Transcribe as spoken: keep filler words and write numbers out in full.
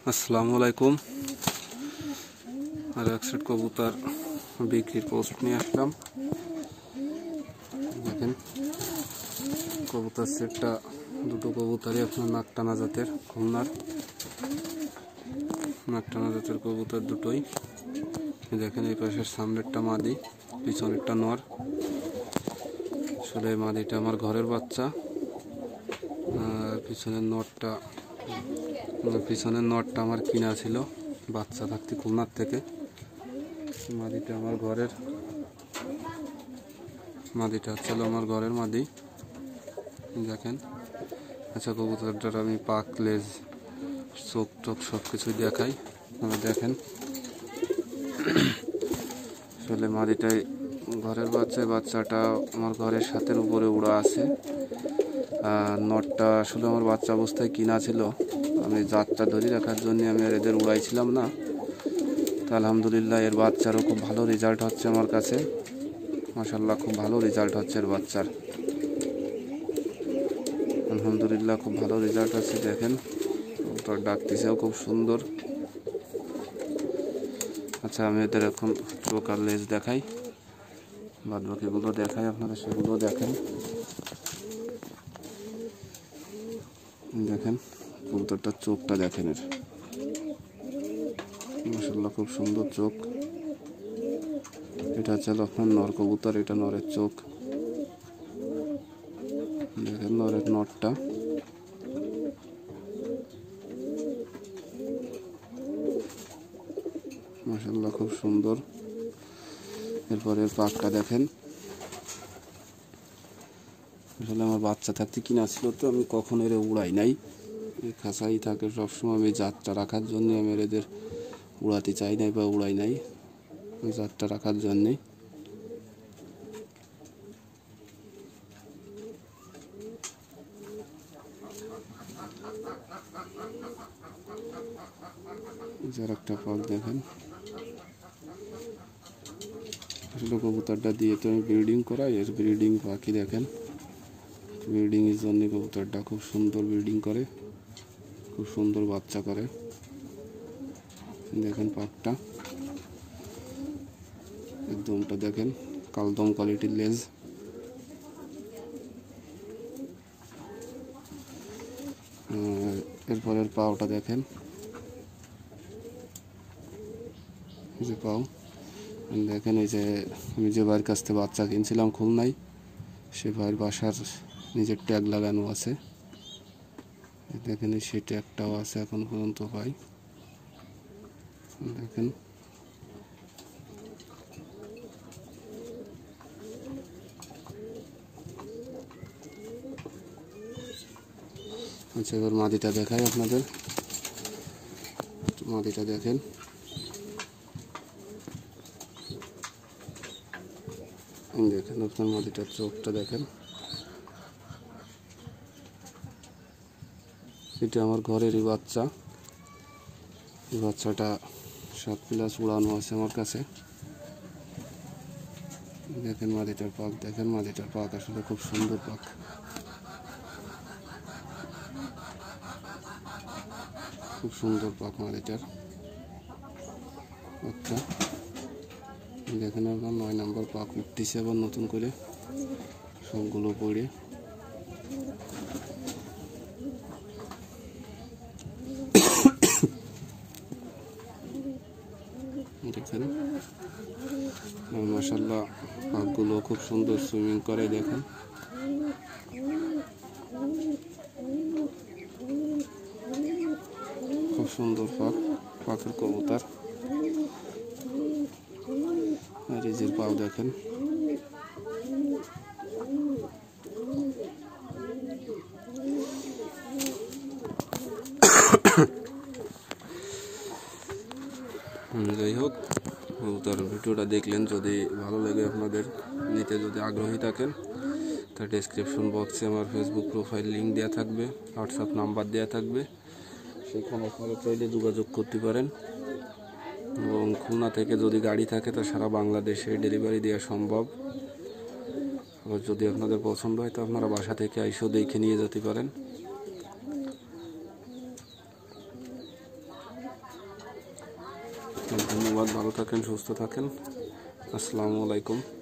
আসসালামু আলাইকুম। আর এক সেট কবুতর বিক্রির পোস্ট নিয়ে আসলাম। দেখেন কবুতর সেটটা দুটো কবুতরই আপনার নাকটানা জাতের, খুলনার নাকটানা জাতের কবুতর দুটোই। দেখেন এই পাশের সামনেরটা মাদি, পিছনেরটা নর। আসলে মাদিটা আমার ঘরের বাচ্চা, আর পিছনের নরটা পিছনের নটটা আমার কিনা ছিল বাচ্চা থাকতে খুলনার থেকে। মাদিটা আমার ঘরের মাদিটা হচ্ছে আমার ঘরের মাদি। দেখেন আচ্ছা, কবুতরটার আমি পাক, লেজ, চোখ টোক সব কিছুই দেখাই। আমি দেখেন আসলে মাদিটাই ঘরের বাচ্চা, বাচ্চাটা আমার ঘরের ছাদের উপরে উড়া আছে। আর নটটা আসলে আমার বাচ্চা অবস্থায় কিনা ছিল, আমি জাতটা ধরে রাখার জন্য আমি আর এদের উড়াইছিলাম না। তো আলহামদুলিল্লাহ এর বাচ্চারও খুব ভালো রেজাল্ট হচ্ছে আমার কাছে, মাশাআল্লাহ খুব ভালো রেজাল্ট হচ্ছে এর বাচ্চার, আলহামদুলিল্লাহ খুব ভালো রেজাল্ট হচ্ছে। দেখেন কবুতর ডাকতেছেও খুব সুন্দর। আচ্ছা, আমি এদের এখন চোখ আর লেজ দেখাই, বাদ বাকিগুলো দেখাই আপনারা, সেগুলো দেখেন। দেখেন কবুতরটার চোখটা দেখেন, এর মাশাআল্লাহ খুব সুন্দর চোখ। এটা হচ্ছে আপনার নর কবুতর, এটা নরের চোখ। দেখেন নরের নটটা মাশাআল্লাহ খুব সুন্দর। এরপরে পাকটা দেখেন, আসলে আমার বাচ্চা থাকতে কিনা ছিল, তো আমি কখনো এর উড়াই নাই, খাঁচাই থাকে সবসময়। আমি জাতটা রাখার জন্য আমি এদের উড়াতে চাই নাই বা উড়াই নাই, জাতটা রাখার জন্যে। যার একটা পাক দেখেন, আসলে কবুতরটা দিয়ে তো আমি ব্রিডিং করাই, এর ব্রিডিং পাখি দেখেন, ব্রিডিং এর জন্য কবুতরটা খুব সুন্দর ব্রিডিং করে, খুব সুন্দর বাচ্চা করে। দেখেন পাকটা একদমটা দেখেন, কালদম কোয়ালিটির লেজ। এরপরের পাওটা দেখেন, এই যে পাও দেখেন। এই যে আমি যে ভাইয়ের কাছ থেকে বাচ্চা কিনছিলাম খুলনায়, সে ভাইয়ের বাসার নিজের ট্যাগ লাগানো আছে। দেখেন সেই ট্যাগটাও আছে এখন পর্যন্ত ভাই। দেখেন আচ্ছা, এবার মাদিটা দেখাই আপনাদের। মাদিটা দেখেন, দেখেন আপনার মাদিটার চোখটা দেখেন। এটা আমার ঘরেরই বাচ্চা, এই বাচ্চাটা সাত প্লাস উড়ানো আছে আমার কাছে। দেখেন মাদিটার পাক দেখেন, মাদিটার পাক আসলে খুব সুন্দর পাক, খুব সুন্দর পাক মাদিটার। আচ্ছা দেখেন আপনার নয় নম্বর পাক উঠতেছে আবার নতুন করে, সবগুলো পড়ে। দেখেন মাশাআল্লাহ পাকগুলো খুব সুন্দর সুইমিং করে। দেখেন খুব সুন্দর পাক, পাকের কবুতর। আর এই যে পাও দেখেন, যাই হোক কবুতর ভিডিওটা দেখলেন, যদি ভালো লাগে আপনাদের, নিতে যদি আগ্রহী থাকেন, তা ডেসক্রিপশন বক্সে আমার ফেসবুক প্রোফাইল লিঙ্ক দেওয়া থাকবে, হোয়াটসঅ্যাপ নাম্বার দেওয়া থাকবে, সেখানে আপনারা চাইলে যোগাযোগ করতে পারেন। এবং খুলনা থেকে যদি গাড়ি থাকে তো সারা বাংলাদেশে ডেলিভারি দেওয়া সম্ভব। আবার যদি আপনাদের পছন্দ হয় তো আপনারা বাসা থেকে আইসেও দেখে নিয়ে যেতে পারেন। ধন্যবাদ, ভালো থাকেন, সুস্থ থাকেন। আসসালামু আলাইকুম।